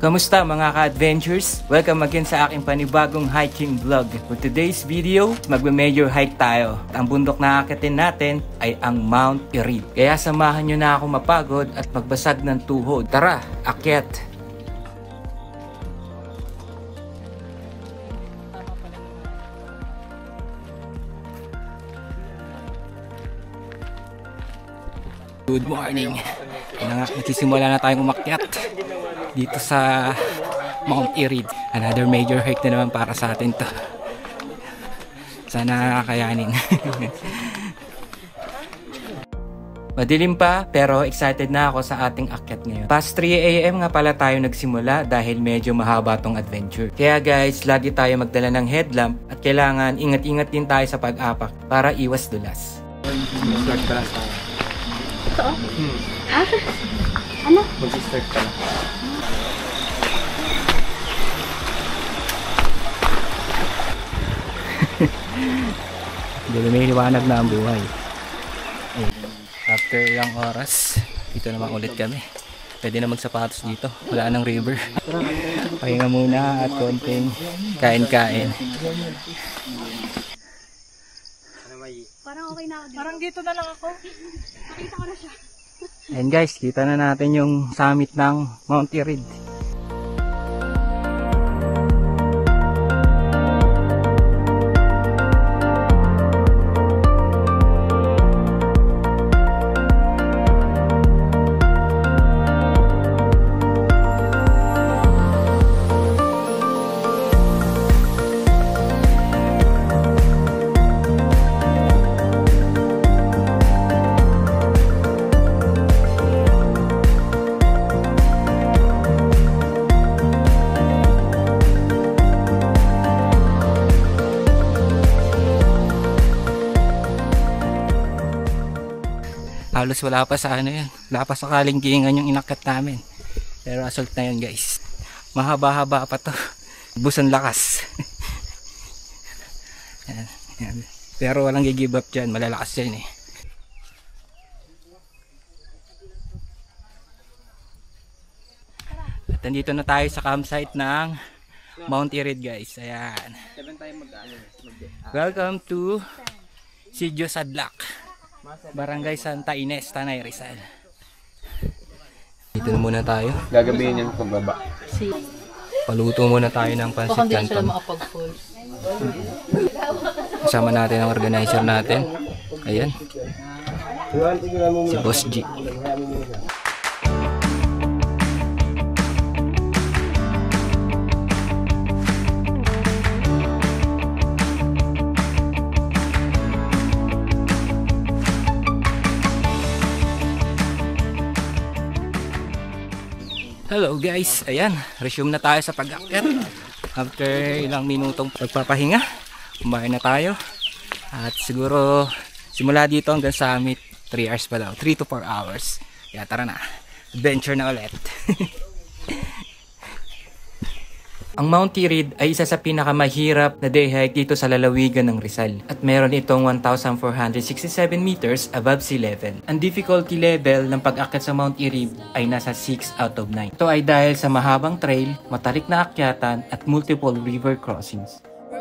Kamusta mga ka-adventures? Welcome again sa aking panibagong hiking vlog. For today's video, magme-major hike tayo. Ang bundok na aakitin natin ay ang Mount Irid. Kaya samahan nyo na ako mapagod at magbasag ng tuhod. Tara, akyat! Good morning! Nagsisimula na tayong umakyat dito sa Mount Irid. Another major hike na naman para sa atin to. Sana kakayanin. Madilim pa pero excited na ako sa ating akyat ngayon. Past 3 AM nga pala tayo nagsimula dahil medyo mahaba tong adventure. Kaya guys, lagi tayo magdala ng headlamp at kailangan ingat-ingat din tayo sa pag-apak para iwas dulas. Mag-start ka lang tayo. Ito? Ano? Mag-start ka lang. Dito may liwanag na ang buhay. After ilang oras, dito naman ulit kami. Pwede na magsapatos dito. Wala nang river. Pahinga muna at konting kain-kain. Parang okay na ako dito. Parang dito na lang ako. Nakita ko na siya. And guys, kita na natin yung summit ng Mount Irid. Halos wala pa sa ano yun. Wala pa sa kalingkingan yung inakyat namin. Pero assault na yun guys. Mahaba-haba pa to. Busan lakas. Yan, yan. Pero walang gigive up dyan. Malalakas yan eh. At nandito na tayo sa campsite ng Mount Irid guys. Ayan. Welcome to Sitio Sadlac, Barangay Santa Ines, Tanay Rizal. Dito na muna tayo. Gagabihin yan pagbaba. Paluto muna tayo ng pansit canton. Kasama natin ang organizer natin. Ayan. Si Boss G. Hello guys, ayan, resume na tayo sa pag-akyat. After ilang minutong pagpapahinga, kumain na tayo. At siguro simula dito hanggang summit 3 hours pa daw, 3 to 4 hours. Kaya tara na, adventure na ulit. Ang Mount Irid ay isa sa pinakamahirap na day hike dito sa lalawigan ng Rizal at meron itong 1,467 meters above sea level. Ang difficulty level ng pag-akyat sa Mount Irid ay nasa 6 out of 9. Ito ay dahil sa mahabang trail, matarik na akyatan at multiple river crossings.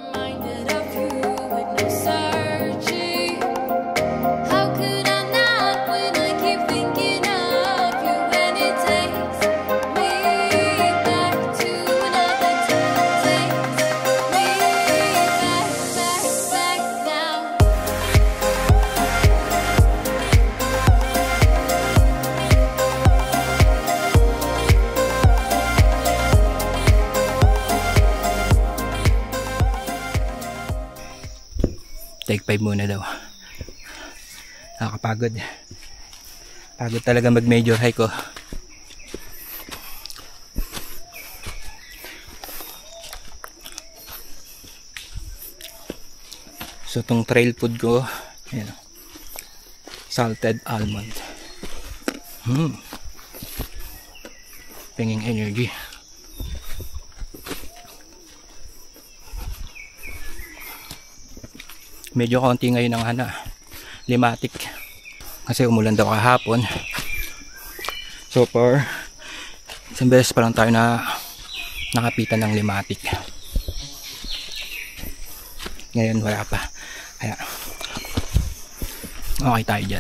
Take 5 muna daw. Nakakapagod. Pagod talaga mag major hike ko. So tong trail food ko, ayan, salted almond. Pinging energy. Medyo konti ngayon ang limatic kasi umulan daw kahapon. So far isang beses pa lang tayo na nakapitan ng limatic. Ngayon wala pa. Kaya okay tayo dyan.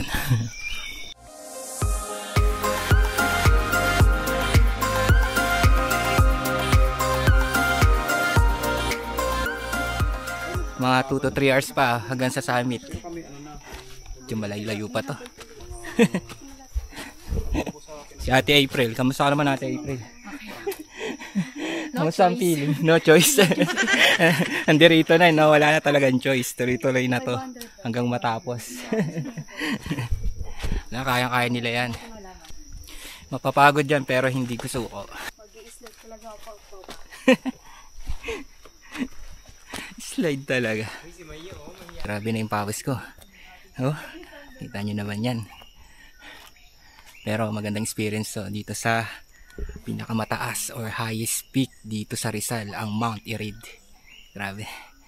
Mga 2 to 3 hours pa hanggang sa summit. Medyo malayo pa to. Si Ate April, kamusta ka naman Ate April? Kamusta ang feeling? No choice. Andirito na, no? Wala na talagang choice. Tuloy-tuloy na to hanggang matapos. Kayang-kaya nila yan. Mapapagod yan pero hindi ko suko. Mag-i-slide talaga ako. Slide talaga. Grabe na yung pawis ko. Oh, kita nyo naman yan. Pero magandang experience to dito sa pinakamataas or highest peak dito sa Rizal, ang Mount Irid. Grabe.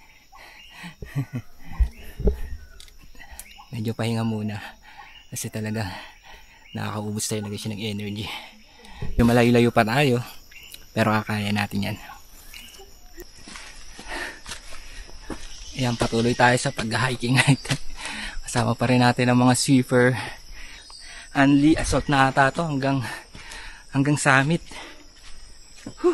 Medyo pahinga muna kasi talaga nakakaubos talaga siya ng energy. Yung malayo-layo pa tayo pero kakaya natin yan. Ayan, patuloy tayo sa pag-hiking natin. Kasama pa rin natin ang mga swiffer. Anli, assault na ata to hanggang summit. Whew.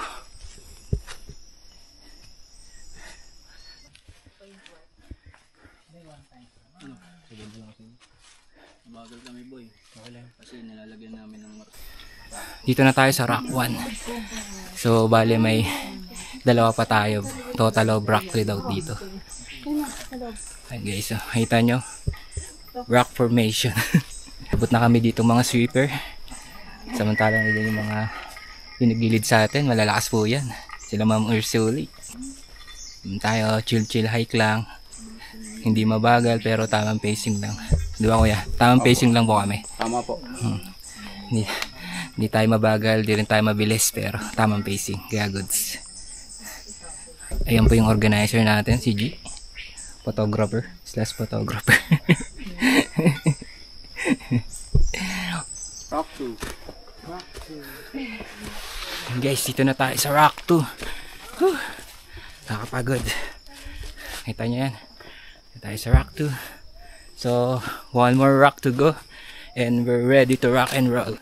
Bagal kami boy. Kasi nilalagyan namin ng dito na tayo sa Rock 1. So bale may dalawa pa tayo. Total of rock without dito. Ayan guys, so, kita nyo rock formation. Abot na kami dito mga sweeper. Samantalang nila yung mga pinagilid sa atin, malalakas po yan. Sila Ma'am Ursuli. Tayo chill hike lang. Hindi mabagal pero tamang pacing lang. Di ba kuya? Tamang pacing lang po kami. Tama po. Hindi tayo mabagal, di rin tayo mabilis pero tamang pacing. Kaya goods. Ayan po yung organizer natin, si G. Photographer / photographer. Rock 2. Guys, dito na tayo sa Rock 2. Nakakapagod. Kita nyo yan. Dito tayo sa Rock 2. So, one more rock to go. And we're ready to rock and roll.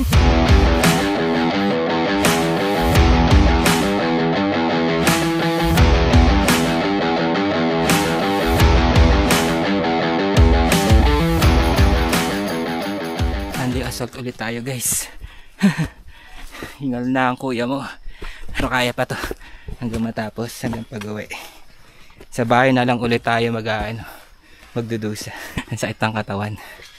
Assault ulit tayo guys. Hingal na ang kuya mo pero kaya pa to hanggang matapos, hanggang pag-uwi. Sa bahay na lang ulit tayo magdudusa. Ang sakit ng katawan.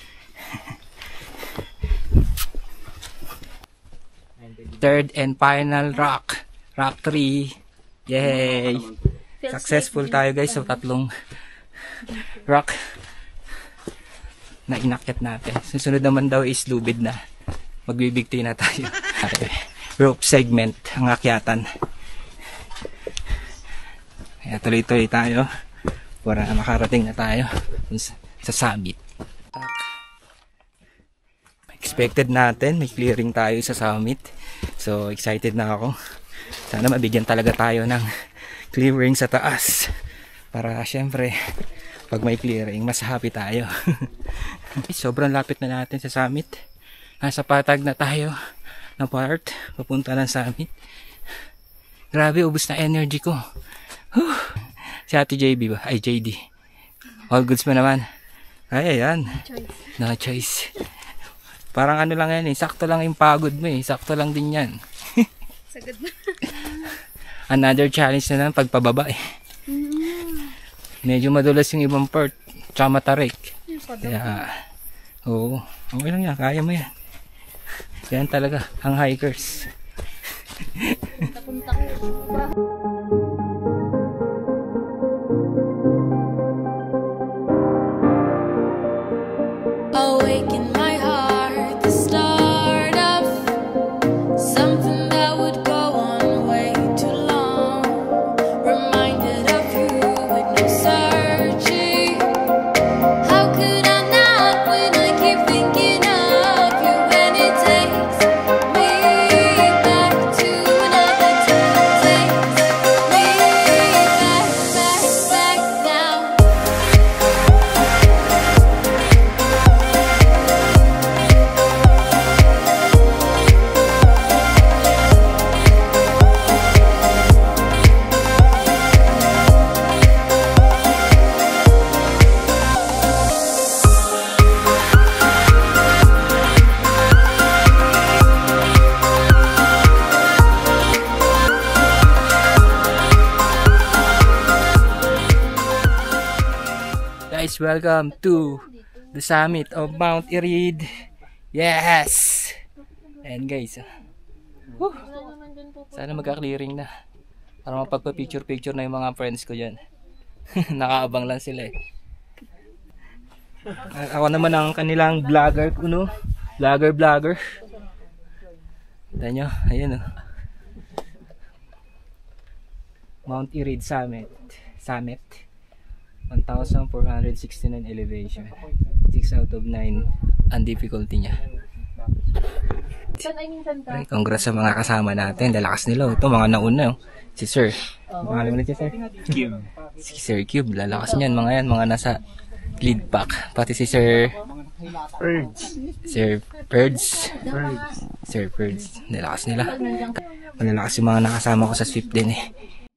Third and final rock 3. Yay! Successful tayo guys sa tatlong rock na inakyat natin. Susunod naman daw is lubid na. Magbibigti na tayo. Rope segment ang akyatan. Kaya tuloy-tuloy tayo para makarating na tayo sa summit. Expected natin may clearing tayo sa summit. So excited na ako. Sana mabigyan talaga tayo ng clearing sa taas. Para syempre pag may clearing, mas happy tayo. Sobrang lapit na natin sa summit. Nasa patag na tayo na part papunta ng summit. Grabe, ubos na energy ko. Whew. Si Ate JB ba? Ay, JD. All goods mo naman. Ay, ayan. No choice. Parang ano lang yan eh. Sakto lang yung pagod mo eh. Sakto lang din yan. Sagad na. Another challenge na lang pagpababa eh. Medyo madulas yung ibang part. Tsaka matarik. Kaya, oo. Okay lang yan. Kaya mo yan. Yan talaga ang hikers. Punta ko. Awake in my heart, the start of something that would go on way too long. Reminded of you with no searching. How could I not when I keep thinking of you? And it takes me back to another time. Guys, welcome to the summit of Mount Irid. Yes! And guys, whew, sana magka-clearing na. Para mapagpa-picture-picture na yung mga friends ko dyan. Nakaabang lang sila eh. Ako naman ang kanilang vlogger kuno. Vlogger. Tignan nyo, ayan o. Mount Irid Summit. 1,469 elevation. 6 out of 9 ang difficulty niya. Ay, congrats sa mga kasama natin. Lalakas nila. Ito mga nauna. Si Sir. Pangalan mo na si Sir? Cube. Si Sir Cube. Lalakas niyan. Mga yan. Mga nasa lead pack. Pati si Sir Perds. Sir Perds. Lalakas nila. Malalakas yung mga nakasama ko sa Swift din eh.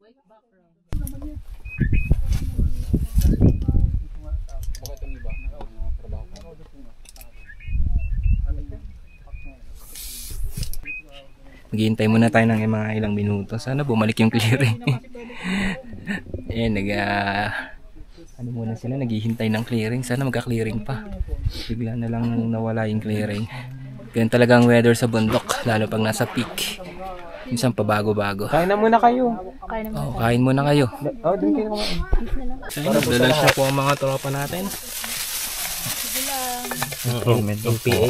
Maghihintay muna tayo ng mga ilang minuto. Sana bumalik yung clearing. Ayan, muna sila, naghihintay ng clearing. Sana magka-clearing pa. Bigla na lang nawala yung clearing. Ganyan talaga ang weather sa bundok, lalo pag nasa peak. Minsan pabago-bago. Kain na muna kayo. Kain muna kayo. Doon kayo kumain. Dalas na po ang mga tropa natin. Yung PA.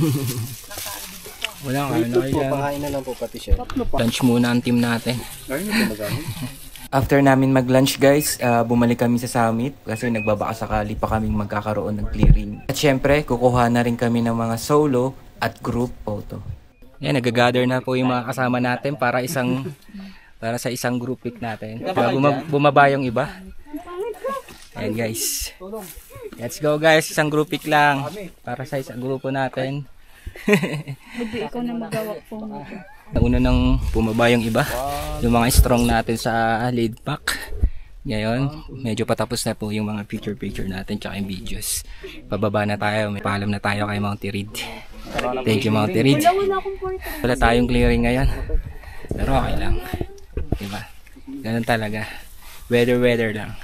Wala, kain na kayo dyan. Pakain na lang po pati siya. Lunch muna ang team natin. After namin mag-lunch guys, bumalik kami sa summit kasi nagbabaka sakali pa kaming magkakaroon ng clearing. At syempre, kukuha na rin kami ng mga solo at group photo. Yan, nag-gather na po yung mga kasama natin para sa isang group pic natin. Bumaba yung iba. Ayan guys. Let's go guys, isang group pic lang para sa isang grupo natin. Hindi ikaw na magawak po. Nauna nang bumaba yung iba, yung mga strong natin sa lead pack. Ngayon, medyo patapos na po yung mga picture natin tsaka yung videos. Pababa na tayo, may paalam na tayo kay Mount Irid. Thank you Mount Irid. Wala tayong clearing ngayon, pero okay lang, diba? Ganun talaga, weather lang.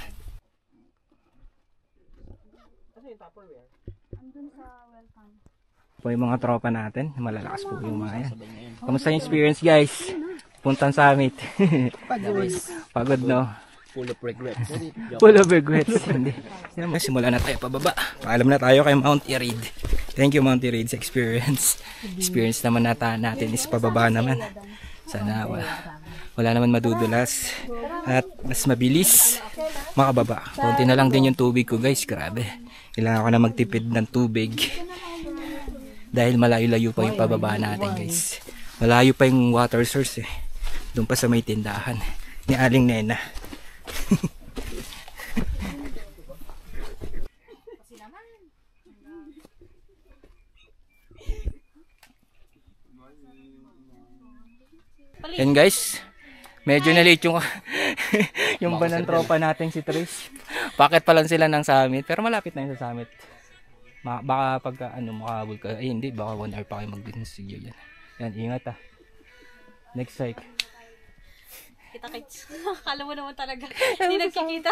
Po yung mga tropa natin, malalakas po yung mga yan. Kamusta yung experience guys? Puntang summit. Pagod no? Full of regrets. Hindi. Simula na tayo pababa. Paalam na tayo kay Mount Irid. Thank you Mount Irid sa experience. Experience naman natin is pababa naman. Sana wala naman madudulas. At mas mabilis makababa. Konti na lang din yung tubig ko guys. Grabe. Kailangan ko na magtipid ng tubig. Dahil malayo-layo pa yung pababa natin guys. Malayo pa yung water source eh. Doon pa sa may tindahan ni Aling Nena. And guys, medyo na-late yung yung banang tropa natin si Trish. Bakit pa lang sila ng summit? Pero malapit na yun sa summit. Baka pagka makahabol ka, ay hindi, baka 1 hour pa kayo mag-business studio yan. Yan, ingat ah. Next hike. Kita-kits. Akala mo naman talaga. Hindi nagkikita.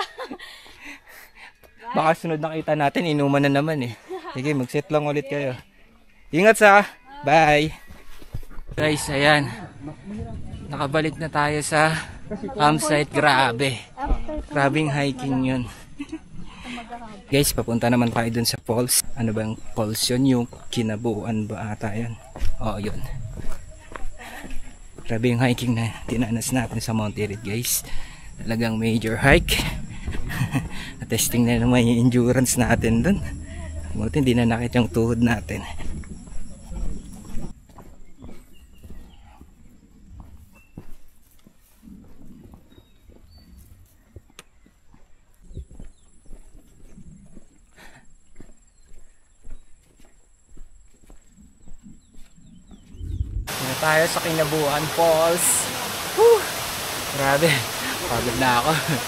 Baka sunod na kita natin, inuman na naman eh. Sige, mag-set lang ulit kayo. Ingat sa. Bye. Guys, ayan. Nakabalik na tayo sa campsite. Grabe. Grabing hiking yun. Guys, papunta naman tayo dun sa falls. Ano ba yung falls yun? Yung Kinabuan ba ata yun? Oo, yun. Grabe yung hiking na tinanas natin sa Mount Irid guys. Talagang major hike. Testing na naman yung endurance natin dun. Buti hindi na nakita yung tuhod natin. Tayo sa Kinabuan Falls. Whew! Grabe, pagod na ako.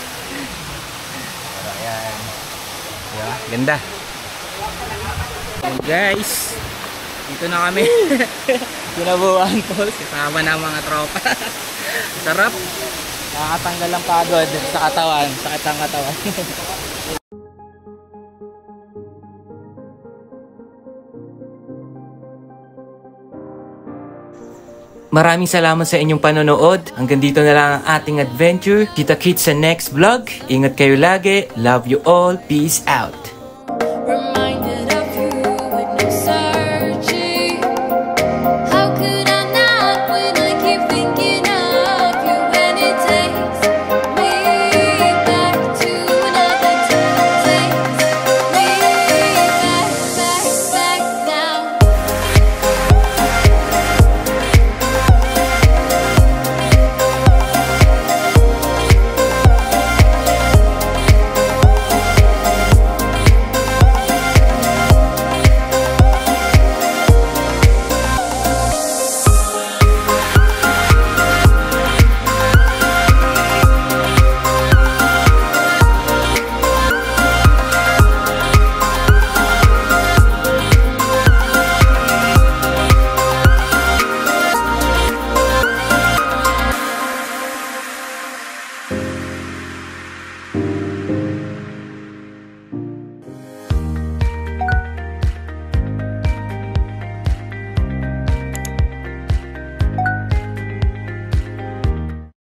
Pero ayan, diba? Ganda. And guys, dito na kami. Kinabuan Falls, kasama na mga tropa. Sarap, nakakatanggal ang pagod sa katawan, sakit ang katawan. Maraming salamat sa inyong panonood. Hanggang dito na lang ang ating adventure. Kita-kits sa next vlog. Ingat kayo lagi. Love you all. Peace out.